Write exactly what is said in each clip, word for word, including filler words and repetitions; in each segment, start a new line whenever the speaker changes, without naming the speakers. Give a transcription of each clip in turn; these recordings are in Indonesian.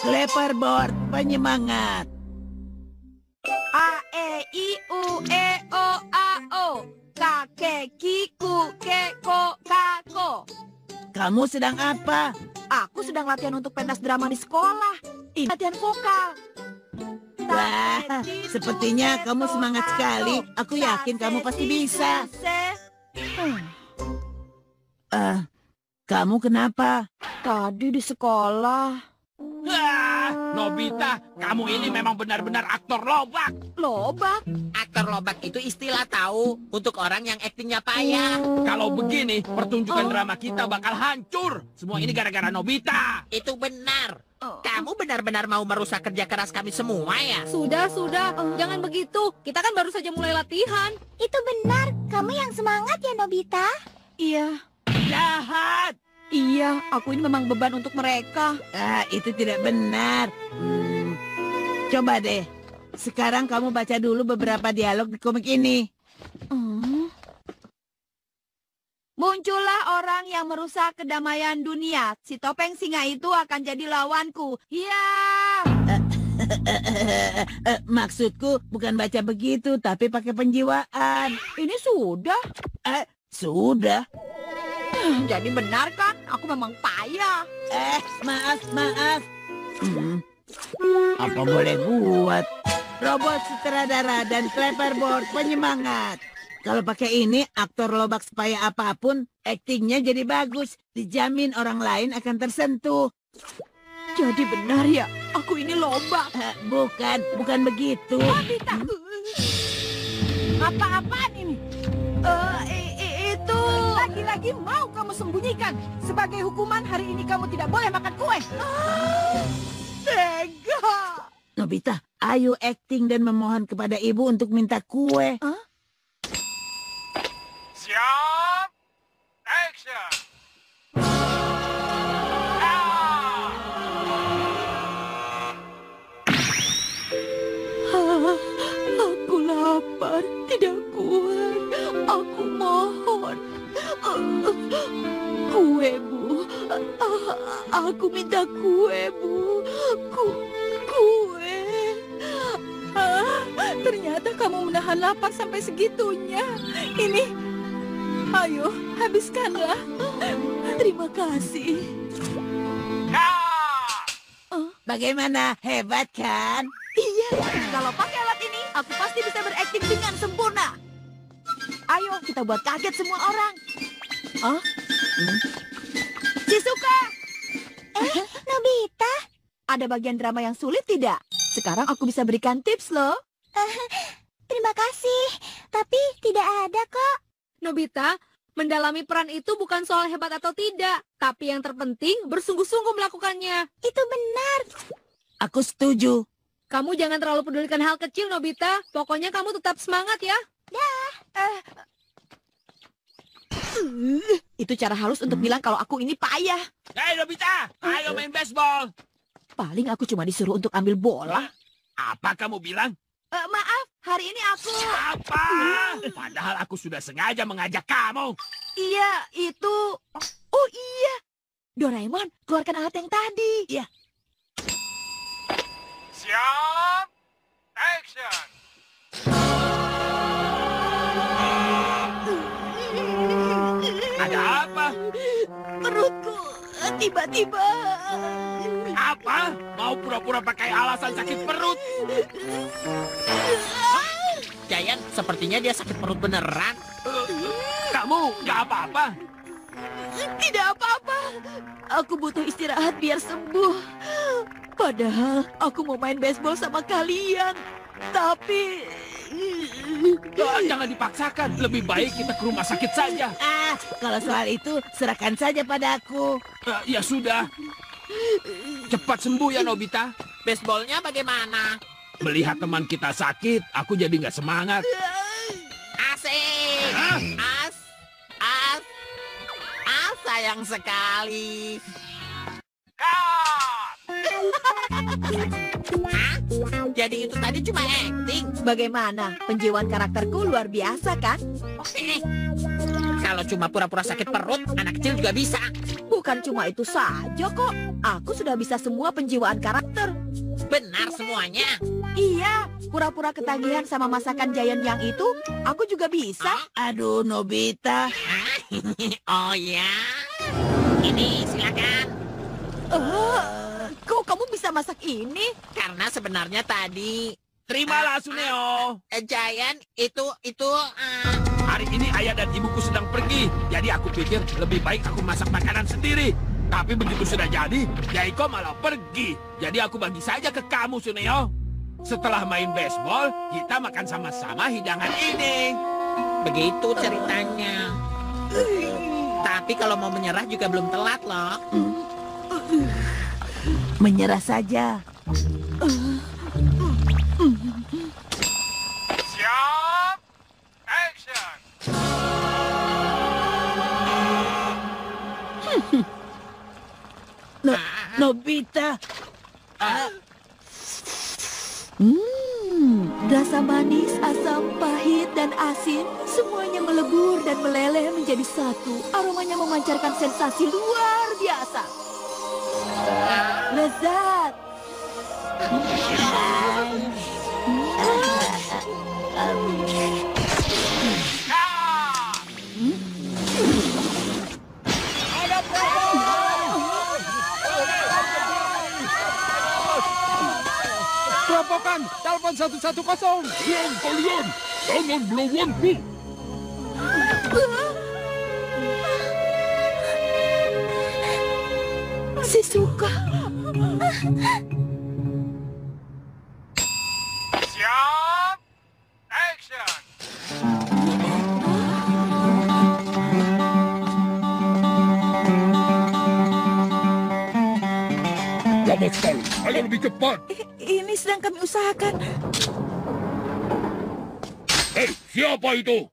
Clapperboard penyemangat.
A, E, I, U, E, O, A, O. K, K, Ki, Ku, Ke, Ko, Ka, Ko.
Kamu sedang apa?
Aku sedang latihan untuk pentas drama di sekolah. Ini latihan vokal.
Wah, sepertinya kamu semangat sekali. Aku yakin kamu pasti bisa. Ah, kamu kenapa?
Tadi di sekolah.
Wah, Nobita, kamu ini memang benar-benar aktor lobak.
Lobak?
Aktor lobak itu istilah tahu untuk orang yang aktingnya payah.
Kalau begini, pertunjukan drama kita bakal hancur. Semua ini gara-gara Nobita.
Itu benar. Kamu benar-benar mau merusak kerja keras kami semua ya?
Sudah, sudah. Jangan begitu. Kita kan baru saja mulai latihan.
Itu benar. Kamu yang semangat ya, Nobita?
Iya.
Jahat!
Iya, aku ini memang beban untuk mereka.
Ah, itu tidak benar. Hmm, coba deh. Sekarang kamu baca dulu beberapa dialog di komik ini.
Hmm. Muncullah orang yang merusak kedamaian dunia. Si topeng singa itu akan jadi lawanku. Ya.
Eh, maksudku bukan baca begitu, tapi pakai penjiwaan.
Ini sudah.
Eh, sudah.
Jadi benar kan? Aku memang payah.
Eh, maaf, maaf. Hmm, apa boleh buat? Robot sutradara dan clapperboard penyemangat. Kalau pakai ini, aktor lobak sepaya apapun, aktingnya jadi bagus. Dijamin orang lain akan tersentuh.
Jadi benar ya, aku ini lobak.
Eh, bukan, bukan begitu.
Nobita.
Hmm?
Apa-apaan ini? Eh, i- i- itu... Lagi-lagi mau kamu sembunyikan. Sebagai hukuman hari ini kamu tidak boleh makan kue. Ah, tega.
Nobita, ayo akting dan memohon kepada ibu untuk minta kue.
Huh?
Siap, action. Ah!
Ah, aku lapar, tidak kuat. Aku mohon. Ah, kue, Bu. Ah, aku minta kue, Bu. Ku, kue. Ah, ternyata kamu menahan lapar sampai segitunya. Ini, ayo, habiskanlah. Terima kasih.
Bagaimana? Hebat kan?
Iya, kalau pakai alat ini, aku pasti bisa berakting dengan sempurna. Ayo, kita buat kaget semua orang. Hah? Hmm? Shizuka!
Eh, Nobita?
Ada bagian drama yang sulit tidak? Sekarang aku bisa berikan tips loh.
Uh, terima kasih, tapi tidak ada kok.
Nobita, mendalami peran itu bukan soal hebat atau tidak, tapi yang terpenting bersungguh-sungguh melakukannya.
Itu benar.
Aku setuju.
Kamu jangan terlalu pedulikan hal kecil, Nobita. Pokoknya kamu tetap semangat ya.
Dah. Eh. Uh, itu cara halus untuk bilang kalau aku ini payah.
Hei Nobita, ayo main baseball.
Paling aku cuma disuruh untuk ambil bola.
Apa kamu bilang?
Uh, maaf, hari ini aku...
Apa? Padahal aku sudah sengaja mengajak kamu.
Iya, itu... Oh iya. Doraemon, keluarkan alat yang tadi.
Iya.
Siap, action. Ada apa?
Perutku tiba-tiba...
Apa? Mau pura-pura pakai alasan sakit perut?
Giant, sepertinya dia sakit perut beneran.
Kamu nggak apa-apa?
Tidak apa-apa. Aku butuh istirahat biar sembuh. Padahal aku mau main baseball sama kalian. Tapi...
Oh, jangan dipaksakan. Lebih baik kita ke rumah sakit saja.
Ah, kalau soal itu serahkan saja padaku.
Uh, ya sudah. Cepat sembuh ya Nobita.
Baseballnya bagaimana?
Melihat teman kita sakit, aku jadi nggak semangat.
Asik.
Hah?
As. As. As sayang sekali. Hah? Jadi itu tadi cuma acting.
Bagaimana? Penjiwaan karakterku luar biasa kan?
Eh. Kalau cuma pura-pura sakit perut, anak kecil juga bisa.
Bukan cuma itu saja kok. Aku sudah bisa semua penjiwaan karakter.
Benar semuanya.
Iya, pura-pura ketagihan sama masakan Giant yang itu, aku juga bisa.
Aduh, Nobita.
Oh ya. Ini silakan.
Eh, kok kamu bisa masak ini?
Karena sebenarnya tadi
Terimalah, Suneo.
eh, Giant itu itu eh,
Hari ini ayah dan ibuku sedang pergi. Jadi aku pikir lebih baik aku masak makanan sendiri. Tapi begitu sudah jadi, Jaiko malah pergi. Jadi aku bagi saja ke kamu, Suneo. Setelah main baseball, kita makan sama-sama hidangan ini.
begitu ceritanya. Tapi kalau mau menyerah juga belum telat loh.
Menyerah saja.
Siap, action.
No, Nobita.
Hmm, rasa manis, asam, pahit, dan asin semuanya melebur dan meleleh menjadi satu. Aromanya memancarkan sensasi luar biasa. Lezat.
Perampokan, telepon satu satu kosong.
Diam kalian! Jangan melawanku!
Shizuka.
Siap, action.
Lama sekali! Ayo lebih cepat!
Ini sedang kami usahakan.
Hei, siapa itu?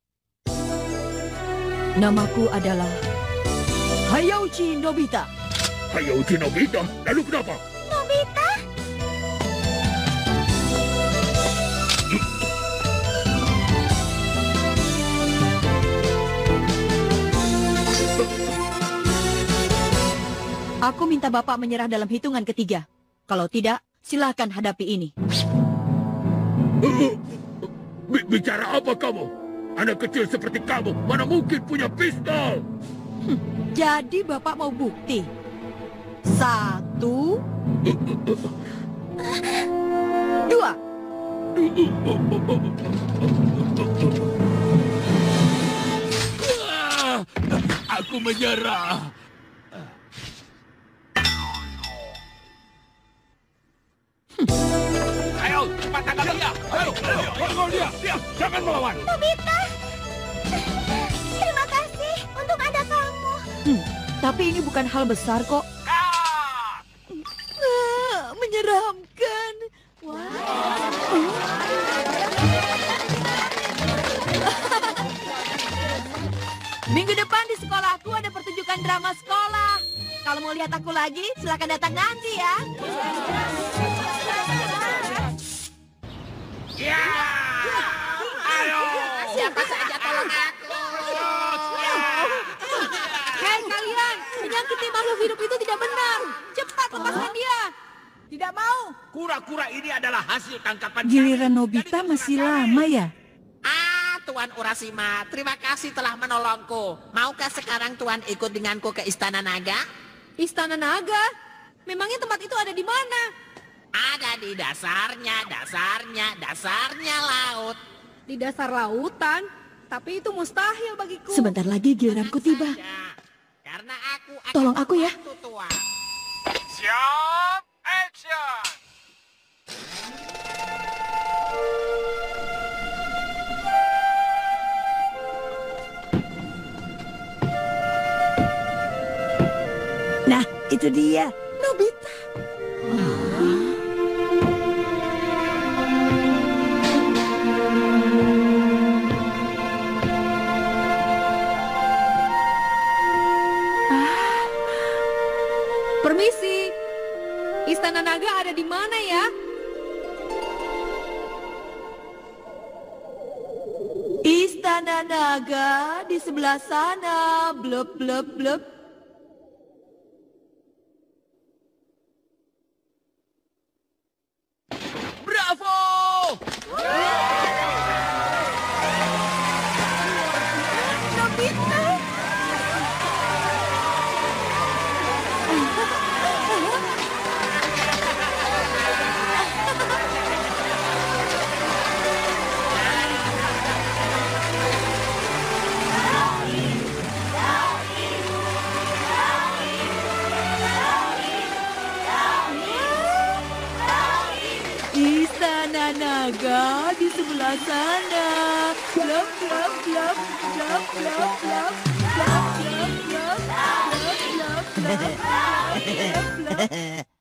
Namaku adalah Hayauchi Nobita.
Hayauchi Nobita? Lalu kenapa?
Nobita?
Aku minta Bapak menyerah dalam hitungan ketiga. Kalau tidak, silahkan hadapi ini.
B- bicara apa kamu? Anak kecil seperti kamu, mana mungkin punya pistol?
Hmm, jadi Bapak mau bukti? Satu, dua.
Ah, aku menyerah. Ayo, cepat tangkap dia. Ayo, ayo, tangkap dia. Dia, jangan melawan.
Nobita? Terima kasih. Untung ada kamu.
Hmm, tapi ini bukan hal besar kok.
Ah!
Ah, menyeramkan. Minggu depan di sekolahku ada pertunjukan drama sekolah. Kalau mau lihat aku lagi, silakan datang nanti ya.
Ya! Ayo!
Siapa saja tolong aku.
Hei kalian, menyakiti makhluk hidup itu tidak benar. Cepat lepaskan dia.
Tidak mau.
Kura-kura ini adalah hasil tangkapan
Giliran
kami.
Nobita
Jadi
masih
teman
lama
kami.
ya?
Ah, Tuan Urashima, terima kasih telah menolongku. Maukah sekarang Tuan ikut denganku ke Istana Naga?
Istana Naga? Memangnya tempat itu ada di mana?
Ada di dasarnya, dasarnya, dasarnya laut.
Di dasar lautan? Tapi itu mustahil bagiku.
Sebentar lagi giliranku tiba.
Saja, karena aku akan
Tolong aku ya.
membantu Tuan.
Siap, action!
Nah, itu dia.
Nobita.
Permisi. Istana Naga ada di mana ya?
Istana Istana naga di sebelah sana. Blub, blub, blub.
Bravo!
Nobita! Istana naga di sebelah sana. Blub, blub, blub, blub, blub, blub, blub, blub, blub, blub, blub, blub, blub, blub, blub.